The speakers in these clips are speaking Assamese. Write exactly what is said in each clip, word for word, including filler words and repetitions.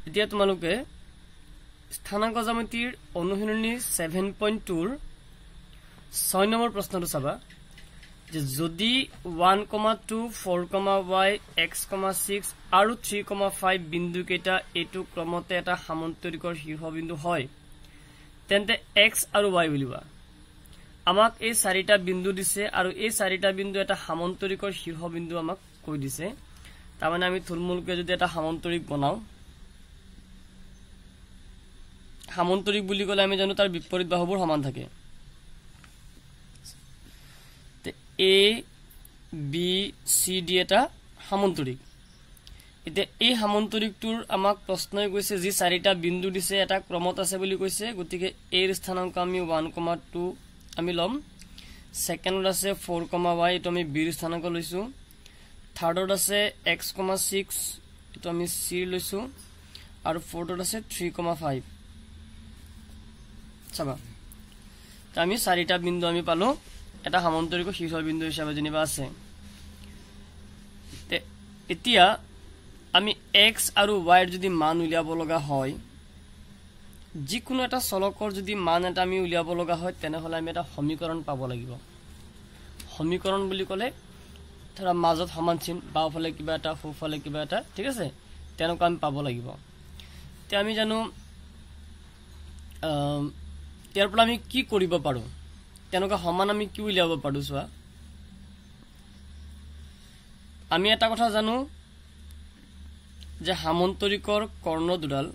এতিয়া তোমালোকে স্থানাঙ্ক জ্যামিতিৰ অনুশীলনী সাত পইণ্ট দুই ৰ ছয় নম্বৰ প্ৰশ্নটো চাবা যে যদি এক, দুই, চাৰি, y, x, ছয় আৰু তিন, পাঁচ বিন্দু কেইটা এটো ক্ৰমতে এটা সামান্তৰিকৰ শীৰ্ষবিন্দু হয় তেন্তে x আৰু y বুলিবা আমাক এই চাৰিটা বিন্দু দিছে আৰু এই চাৰিটা বিন্দু এটা সামান্তৰিকৰ শীৰ্ষবিন্দু আমাক কৈ দিছে তাৰমানে আমি থুলমূলকে যদি এটা সামান্তৰিক বনাও সামান্তৰিক বুলি ক'লে আমি জানো তাৰ বিপৰীত বাহুবোৰ সমান থাকে A B C D এটা সামান্তৰিক এতিয়া এই সামান্তৰিকটোৰ আমাক প্ৰশ্নই কৈছে যে চাৰিটা বিন্দু দিছে এটা ক্ৰমত আছে বুলি কৈছে গতিকে a ৰ স্থানাংক আমি এক, দুই আমি লম সেকেন্ডত আছে চাৰি, y এটো আমি b ৰ স্থানাংক লৈছো থাৰ্ডত আছে x, ছয় এটো আমি c লৈছো আৰু ফৰ্থত আছে তিন, পাঁচ চাবা তা আমি চাৰিটা বিন্দু আমি পালো এটা সামান্তৰিকৰ শীৰ্ষবিন্দু হিচাপে যেনিবা আছে এতিয়া আমি x আৰু y ৰ যদি মান উলিয়াব লগা হয় যিকোনো এটা চলকৰ যদি মান এটা আমি উলিয়াব লগা হয় তেনেহলে আমি এটা সমীকৰণ পাব লাগিব সমীকৰণ বুলি ক'লে ধৰা মাজত সমান চিন বাওফালে কিবা এটা সোঁফালে কিবা এটা ঠিক আছে তেনেকুৱা আমি পাব লাগিব তে আমি জানো ইয়াৰ পৰা আমি কি কৰিব পাৰো তেনেকুৱা সমান আমি কি উলিয়াব পাৰো চোৱা আমি এটা কথা জানো যে সামান্তৰিকৰ কৰ্ণ দুডাল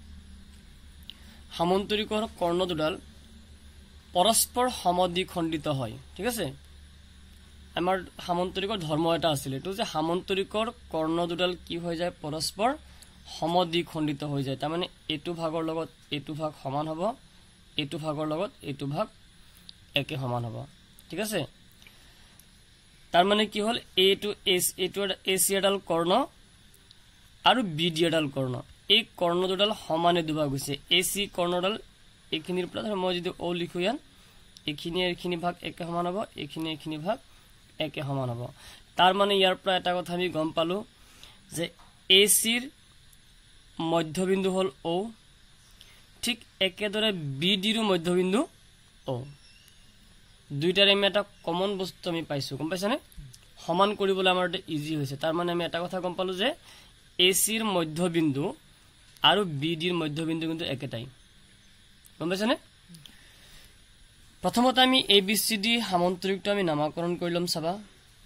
সামান্তৰিকৰ কৰ্ণ দুডাল পৰস্পৰ সমদ্বিখণ্ডিত হয় ঠিক আছে আমাৰ সামান্তৰিকৰ ধৰ্ম এটা আছিল এটো যে সামান্তৰিকৰ কৰ্ণ দুডাল কি হৈ যায় পৰস্পৰ সমদ্বিখণ্ডিত হৈ যায় তাৰ মানে এটো ভাগৰ লগত এটো ভাগ সমান হ'ব এটো ভাগৰ লগত এটো ভাগ একে সমান হ'ব ঠিক আছে তাৰ মানে কি হল a টু s এটো ac এডাল কৰ্ণ আৰু bd এডাল কৰ্ণ এই কৰ্ণ দুডাল সমানে দুভাগ হৈছে ac কৰ্ণডাল এখিনিৰ পৰা মই যদি o লিখো ইয়ান এখিনি এখিনি ভাগ একে সমান হ'ব এখিনি এখিনি ভাগ একে সমান হ'ব তাৰ মানে ইয়াৰ পৰা এটা কথা আমি গম পালো যে ac ৰ মধ্যবিন্দু হল o ঠিক একেদৰে bd ৰ মধ্যবিন্দু o দুইটাৰে আমি এটা কমন বস্তু আমি পাইছো গম পাইছানে সমান কৰিবলৈ আমাৰ এটা ইজি হৈছে তাৰ মানে আমি এটা কথা গম পালো যে ac ৰ মধ্যবিন্দু আৰু bd ৰ মধ্যবিন্দু কিন্তু একেটাই গম পাইছানে প্ৰথমতে আমি abcd সামান্তৰিকটো আমি নামকৰণ কৰিলম চাবা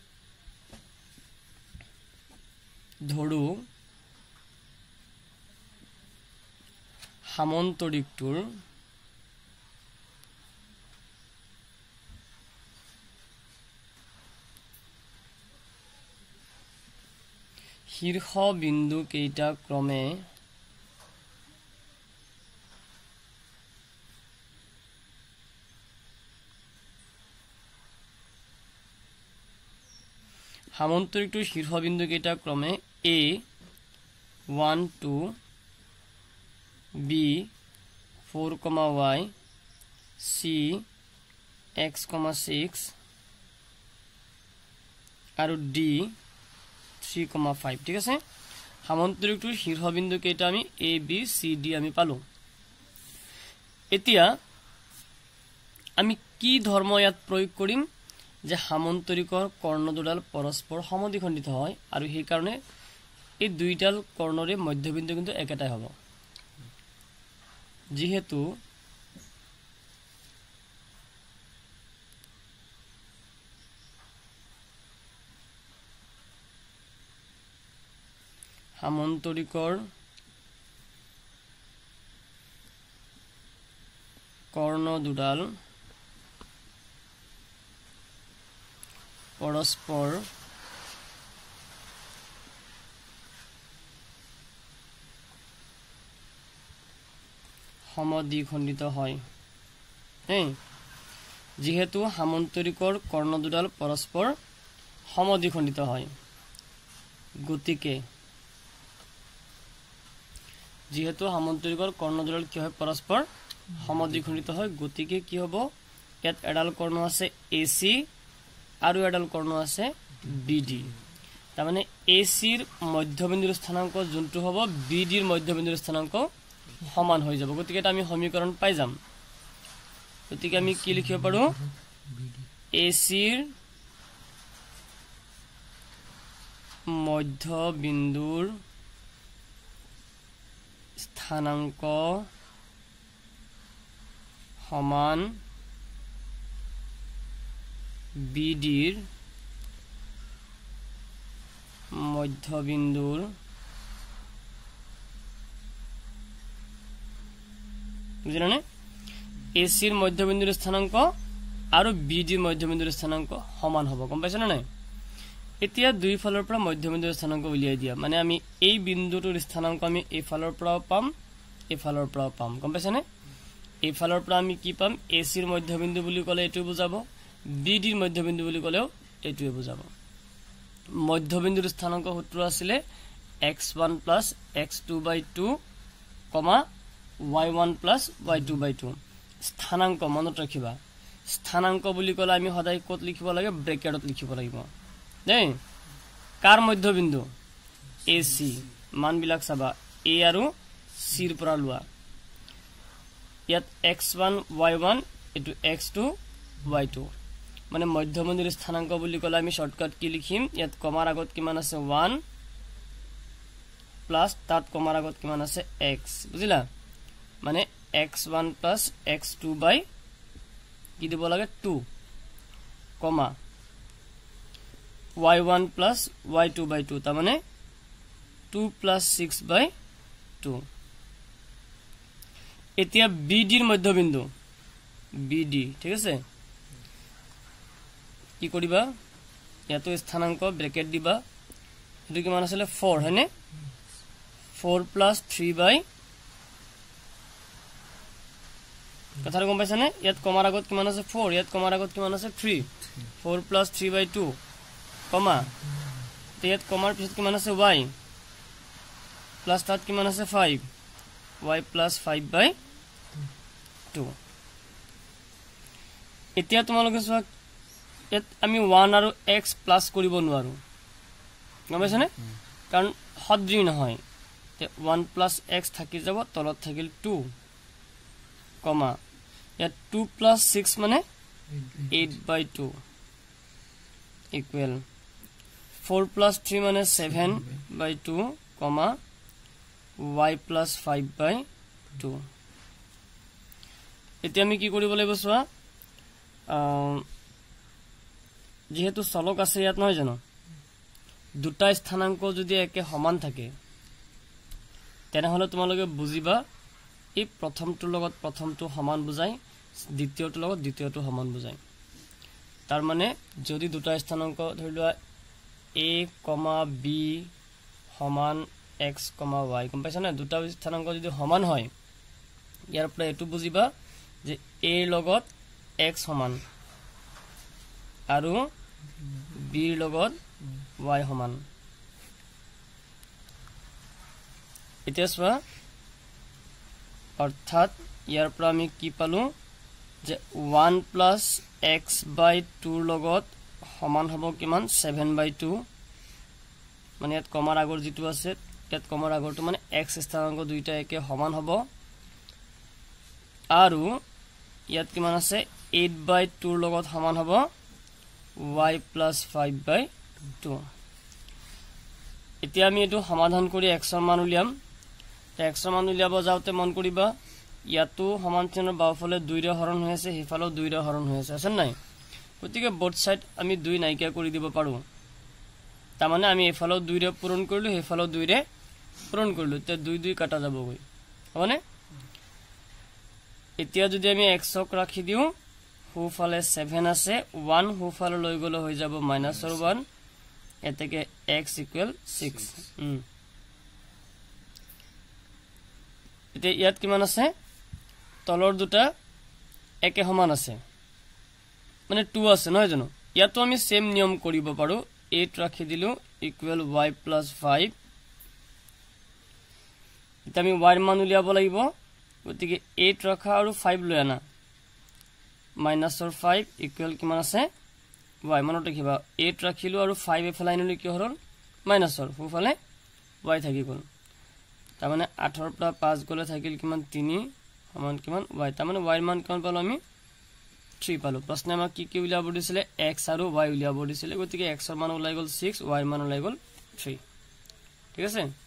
ধৰু সামান্তৰিকটোৰ শীৰ্ষ বিন্দু কেইটা ক্ৰমে সামান্তৰিকটোৰ শীৰ্ষ বিন্দু কেইটা ক্ৰমে a এক, দুই b চাৰি, y c x, ছয় আৰু d তিন, পাঁচ ঠিক আছে সামান্তৰিকটোৰ শীৰ্ষবিন্দু কেইটা আমি a b c d আমি পালো এতিয়া আমি কি ধৰ্ম ইয়াত প্ৰয়োগ কৰিম যে সামান্তৰিকৰ কৰ্ণ দুডাল পৰস্পৰ সমদ্বিখণ্ডিত হয় আৰু সেই কাৰণে এই দুইডাল কৰ্ণৰে মধ্যবিন্দু কিন্তু একেটাই হ'ব যেহেতু সামান্তৰিকৰ কৰ্ণ দুডাল পৰস্পৰ সমদ্বিখণ্ডিত হয় যেহেতু সামান্তৰিকৰ কৰ্ণ দুডাল পৰস্পৰ সমদ্বিখণ্ডিত হয় গতিকে যেহেতু সামান্তৰিকৰ কৰ্ণ দুডাল কি হয় পৰস্পৰ সমদ্বিখণ্ডিত হয় গতিকে কি হ'ব ইয়াত এডাল কৰ্ণ আছে ac আৰু এডাল কৰ্ণ আছে bd তাৰ মানে এ চিৰ মধ্যবিন্দুৰ স্থানাংক যোনটো হ'ব বি ডিৰ মধ্যবিন্দুৰ স্থানাংক সমান হৈ যাব গতিকে এটা আমি সমীকৰণ পাই যাম গতিকে আমি কি লিখিব পাৰো এ চিৰ মধ্যবিন্দুৰ স্থানাংক সমান বি ডিৰ মধ্যবিন্দুৰ বুজিলানে এ চিৰ মধ্যবিন্দুৰ স্থানাংক আৰু বি ডিৰ মধ্যবিন্দুৰ স্থানাংক সমান হ'ব গম পাইছ না নাই এতিয়া দুই ফালৰ পৰা মধ্যবিন্দুৰ স্থানাংক উলিয়াই দিয়া মানে আমি এই বিন্দুটোৰ স্থানাংক আমি এই ফালৰ পৰাও পাম এই ফালৰ পৰাও পাম গম পাইছ না এই ফালৰ পৰা আমি কি পাম এ চিৰ মধ্যবিন্দু বুলি ক'লে এটো বুজাব বি ডিৰ মধ্যবিন্দু বুলি ক'লেও এটোৱে বুজাব মধ্যবিন্দুৰ স্থানাংক সূত্ৰ আছিল x one plus x two by two comma y one plus y two by two স্থানাংক মনত ৰাখিবা স্থানাংক বুলি ক'লে আমি সদায় ক'ত লিখিব লাগে ব্ৰেকেটত লিখিব লাগিব দেই কাৰ মধ্যবিন্দু এ সি মান বিলাক চাবা এ আৰু সিৰ পৰা লোৱা ইয়াত এক্স ওৱান ওৱাই ওৱান এটো এক্স টু ওৱাই টু মানে মধ্যবিন্দুৰ স্থানাংক বুলি ক'লে আমি শৰ্টকাট কি লিখিম ইয়াত কমাৰ আগত কিমান আছে ওৱান প্লাস তাত কমাৰ আগত কিমান আছে x বুজিলা মানে x one plus x two by কি দিব লাগে two comma y one plus y two by two তা মানে two plus six by two এতিয়া বি ডিৰ মধ্যবিন্দু বি ডি ঠিক আছে কি কৰিবা ইয়াতো স্থানাংক ব্ৰেকেট দিবা এটো কিমান আছিল ফ'ৰ হয়নে ফ'ৰ প্লাস থ্ৰী বাই কথাটো গম পাইছানে ইয়াত কমাৰ আগত কিমান আছে ফ'ৰ ইয়াত কমাৰ আগত কিমান আছে three four plus three by two comma ইয়াত কমাৰ পিছত কিমান আছে y প্লাস তাত কিমান আছে five y plus five by two এতিয়া তোমালোকে চোৱা ইয়াত আমি ওৱান আৰু x প্লাস কৰিব নোৱাৰো গম পাইছানে কাৰণ সদৃঢ় নহয় তে ওৱান প্লাস x থাকি যাব তলত থাকিল টু কমা ইয়াত টু প্লাস ছিক্স মানে eight by two equal four plus three মানে seven by two comma y plus five by two এতিয়া আমি কি কৰিব লাগিব চোৱা যেহেতু চলক আছে ইয়াত নহয় জানো দুটা স্থানাংক যদি একে সমান থাকে তেনেহলে তোমালোকে বুজিবা এই প্ৰথমটোৰ লগত প্ৰথমটো সমান বুজাই দ্বিতীয়টোৰ লগত দ্বিতীয়টো সমান বুজাই তাৰ মানে যদি দুটা স্থানাংক ধৰি লোৱা a, b সমান x, y গম পাইছা না দুটা স্থানাংক যদি সমান হয় ইয়াৰ পৰা এটো বুজিবা যে a ৰ লগত x সমান আৰু b ৰ লগত y সমান এতিয়া চোৱা অৰ্থাৎ ইয়াৰ পৰা আমি কি পালো যে one plus x by two ৰ লগত সমান হ'ব কিমান ছেভেন বাই টু মানে ইয়াত কমাৰ আগৰ যেটো আছে ইয়াত কমাৰ আগৰটো মানে x স্থানাংক দুইটা একে সমান হ'ব আৰু ইয়াত কিমান আছে এইট বাই টু ৰ লগত সমান হ'ব y plus five by two এতিয়া আমি এটো সমাধান কৰি x ৰ মান উলিয়াম তে x ৰ মান উলিয়াব যাওতে মন কৰিবা ইয়াতো সমান চিহ্নৰ বাওফালে দুই ৰ হৰণ হৈ আছে হেফালেও দুই ৰ হৰণ হৈ আছে আছে নাই গতিকে বোথ সাইড আমি দুই নাইকিয়া কৰি দিব পাৰো তাৰ মানে আমি এফালেও দুই ৰ পূৰণ কৰিলো হেফালেও দুই ৰ পূৰণ কৰিলো তে দুই দুই কাটা যাব গৈ হবনে এতিয়া যদি আমি x ক ৰাখি দিও হুফালে ছেভেন আছে ওৱান হুফালে লৈ গলে হৈ যাব মাইনাস ওৱান এতেকে x ইকুৱেল ছিক্স হুম এতিয়া ইয়াত কিমান আছে তলৰ দুটা একে সমান আছে মানে টু আছে নহয় জানো ইয়াতো আমি সেম নিয়ম কৰিব পাৰো এইট ৰাখি দিলো ইকুৱেল y plus ফাইভ এতিয়া আমি y ৰ মান উলিয়াব লাগিব গতিকে এইট ৰাখা আৰু ফাইভ লৈ আনা minus ফাইভ ইকুৱেল কিমান আছে y মানত ৰাখিবা এইট ৰাখিলো আৰু ফাইভ এফালে আনিলো কি হৰণ মাইনাছৰ সোঁফালে y থাকি গ'ল তাৰমানে আঠৰ পৰা পাঁচ গলে থাকিল কিমান তিনি সমান কিমান y তাৰমানে y ৰ মান কিমান পালো আমি three পালো প্ৰশ্নে আমাক কি কি উলিয়াব দিছিলে x আৰু y উলিয়াব দিছিলে গতিকে x ৰ মান ওলাই গ'ল six y ৰ মান ওলাই গ'ল three ঠিক আছে